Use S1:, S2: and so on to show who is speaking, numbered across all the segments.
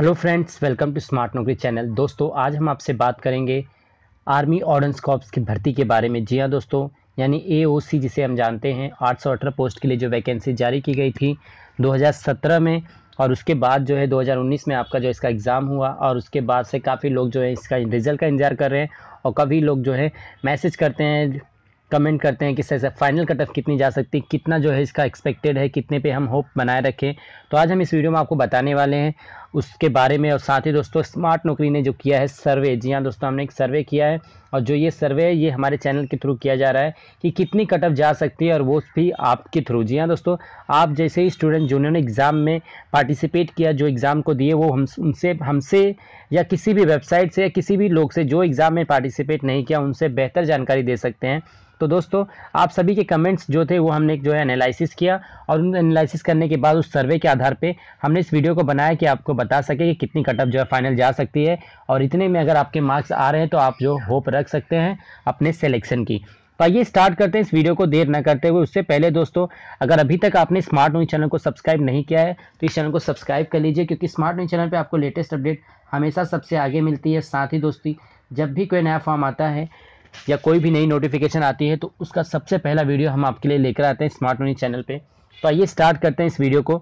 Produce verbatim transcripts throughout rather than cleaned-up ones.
S1: Hello friends, welcome to smart Naukri channel. दोस्तों, आज हम आपसे बात करेंगे आर्मी ऑर्डिनेंस कॉर्प्स की भर्ती के बारे में। जी हाँ दोस्तों, यानी ए ओ सी जिसे हम जानते हैं, आठ सौ अठारह पोस्ट के लिए जो वैकेंसी जारी की गई थी दो हज़ार सत्रह में, और उसके बाद जो है दो हज़ार उन्नीस में आपका जो इसका एग्ज़ाम हुआ, और उसके बाद से काफ़ी लोग जो है इसका रिज़ल्ट का इंतजार कर रहे हैं, और काफ़ी लोग जो है मैसेज करते हैं, कमेंट करते हैं कि सर फाइनल कट ऑफ कितनी जा सकती है, कितना जो है इसका एक्सपेक्टेड है, कितने पे हम होप बनाए रखें। तो आज हम इस वीडियो में आपको बताने वाले हैं उसके बारे में। और साथ ही दोस्तों, स्मार्ट नौकरी ने जो किया है सर्वे, जी हाँ दोस्तों, हमने एक सर्वे किया है, और जो ये सर्वे है ये हमारे चैनल के थ्रू किया जा रहा है कि कितनी कट ऑफ जा सकती है, और वो भी आपके थ्रू। जी हाँ दोस्तों, आप जैसे ही स्टूडेंट जिन्होंने एग्ज़ाम में पार्टिसिपेट किया, जो एग्ज़ाम को दिए, वो हम उनसे हमसे या किसी भी वेबसाइट से या किसी भी लोग से जो एग्ज़ाम में पार्टिसिपेट नहीं किया, उनसे बेहतर जानकारी दे सकते हैं। तो दोस्तों, आप सभी के कमेंट्स जो थे वो हमने जो है एनालिसिस किया, और उन एनालिसिस करने के बाद उस सर्वे के आधार पे हमने इस वीडियो को बनाया कि आपको बता सके कि कितनी कट ऑफ जो है फाइनल जा सकती है, और इतने में अगर आपके मार्क्स आ रहे हैं तो आप जो होप रख सकते हैं अपने सिलेक्शन की। तो आइए स्टार्ट करते हैं इस वीडियो को देर न करते हुए। उससे पहले दोस्तों, अगर अभी तक आपने स्मार्ट नौकरी चैनल को सब्सक्राइब नहीं किया है तो इस चैनल को सब्सक्राइब कर लीजिए, क्योंकि स्मार्ट नौकरी चैनल पर आपको लेटेस्ट अपडेट हमेशा सबसे आगे मिलती है। साथ ही दोस्ती, जब भी कोई नया फॉर्म आता है या कोई भी नई नोटिफिकेशन आती है तो उसका सबसे पहला वीडियो हम आपके लिए लेकर आते हैं स्मार्ट नौकरी चैनल पे। तो आइए स्टार्ट करते हैं इस वीडियो को।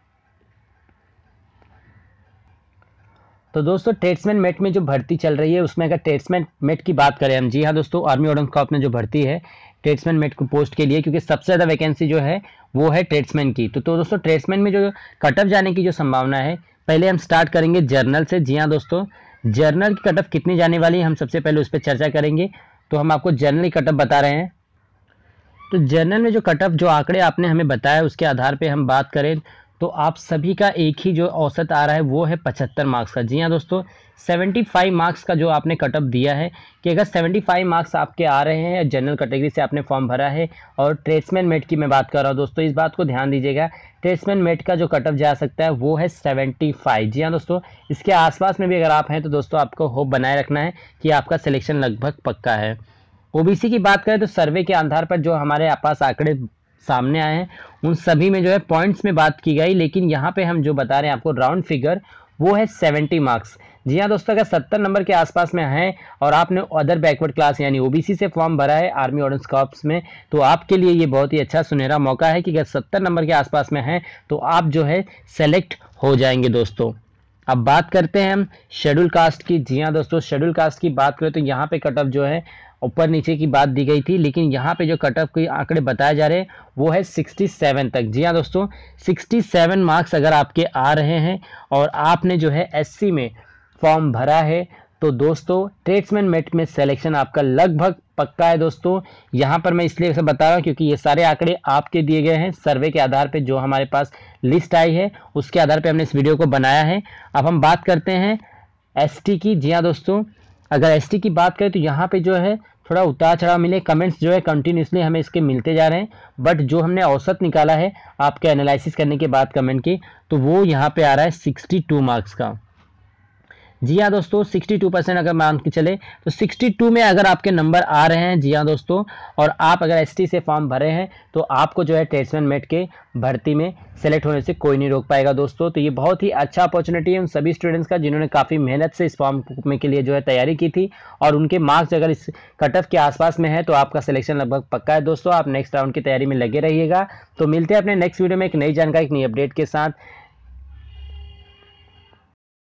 S1: तो दोस्तों, ट्रेड्समैन मेट में जो भर्ती चल रही है उसमें अगर ट्रेड्समैन मेट की बात करें हम, जी हाँ दोस्तों, आर्मी ऑर्डिनेंस कॉर्प्स में जो भर्ती है ट्रेड्समैन मेट को पोस्ट के लिए, क्योंकि सबसे ज़्यादा वैकेंसी जो है वो है ट्रेड्समैन की। तो, तो दोस्तों, ट्रेड्समैन में जो कट ऑफ जाने की जो संभावना है, पहले हम स्टार्ट करेंगे जर्नल से। जी हाँ दोस्तों, जर्नल की कट ऑफ कितनी जाने वाली है हम सबसे पहले उस पर चर्चा करेंगे। तो हम आपको जनरली कट ऑफ बता रहे हैं। तो जनरल में जो कट ऑफ जो आंकड़े आपने हमें बताया उसके आधार पे हम बात करें तो आप सभी का एक ही जो औसत आ रहा है वो है पचहत्तर मार्क्स का। जी हाँ दोस्तों, पचहत्तर मार्क्स का जो आपने कट ऑफ दिया है कि अगर पचहत्तर मार्क्स आपके आ रहे हैं, जनरल कैटेगरी से आपने फॉर्म भरा है, और ट्रेड्समैन मेट की मैं बात कर रहा हूँ दोस्तों, इस बात को ध्यान दीजिएगा, ट्रेड्समैन मेट का जो कट ऑफ जा सकता है वो है पचहत्तर। जी हाँ दोस्तों, इसके आसपास में भी अगर आप हैं तो दोस्तों आपको होप बनाए रखना है कि आपका सिलेक्शन लगभग पक्का है। ओबीसी की बात करें तो सर्वे के आधार पर जो हमारे पास आंकड़े सामने आए हैं उन सभी में जो है पॉइंट्स में बात की गई, लेकिन यहाँ पे हम जो बता रहे हैं आपको राउंड फिगर वो है सत्तर मार्क्स। जी हाँ दोस्तों, अगर सत्तर नंबर के आसपास में हैं और आपने अदर बैकवर्ड क्लास यानी ओबीसी से फॉर्म भरा है आर्मी ऑर्डिनेंस कॉर्प्स में, तो आपके लिए ये बहुत ही अच्छा सुनहरा मौका है कि अगर सत्तर नंबर के आसपास में हैं तो आप जो है सेलेक्ट हो जाएंगे दोस्तों। अब बात करते हैं हम शेड्यूल कास्ट की। जी हाँ दोस्तों, शेड्यूल कास्ट की बात करें तो यहाँ पे कट ऑफ जो है ऊपर नीचे की बात दी गई थी, लेकिन यहाँ पे जो कट ऑफ के आंकड़े बताए जा रहे हैं वो है सड़सठ तक। जी हाँ दोस्तों, सड़सठ मार्क्स अगर आपके आ रहे हैं और आपने जो है एससी में फॉर्म भरा है तो दोस्तों ट्रेड्समैन मेट में सिलेक्शन आपका लगभग पक्का है दोस्तों। यहाँ पर मैं इसलिए से बता रहा हूँ क्योंकि ये सारे आंकड़े आपके दिए गए हैं सर्वे के आधार पे, जो हमारे पास लिस्ट आई है उसके आधार पे हमने इस वीडियो को बनाया है। अब हम बात करते हैं एसटी की। जी हाँ दोस्तों, अगर एसटी की बात करें तो यहाँ पे जो है थोड़ा उतार चढ़ाव मिले, कमेंट्स जो है कंटिन्यूसली हमें इसके मिलते जा रहे हैं, बट जो हमने औसत निकाला है आपके एनालिसिस करने के बाद कमेंट की, तो वो यहाँ पे आ रहा है बासठ मार्क्स का। जी हाँ दोस्तों, बासठ परसेंट अगर मान के चले तो बासठ में अगर आपके नंबर आ रहे हैं, जी हाँ दोस्तों, और आप अगर एसटी से फॉर्म भरे हैं तो आपको जो है ट्रेड्समैन मेट के भर्ती में सेलेक्ट होने से कोई नहीं रोक पाएगा दोस्तों। तो ये बहुत ही अच्छा अपॉर्चुनिटी है उन सभी स्टूडेंट्स का जिन्होंने काफ़ी मेहनत से इस फॉर्म में के लिए जो है तैयारी की थी, और उनके मार्क्स अगर इस कट ऑफ के आसपास में है तो आपका सिलेक्शन लगभग पक्का है दोस्तों। आप नेक्स्ट राउंड की तैयारी में लगे रहिएगा। तो मिलते हैं अपने नेक्स्ट वीडियो में एक नई जानकारी, एक नई अपडेट के साथ।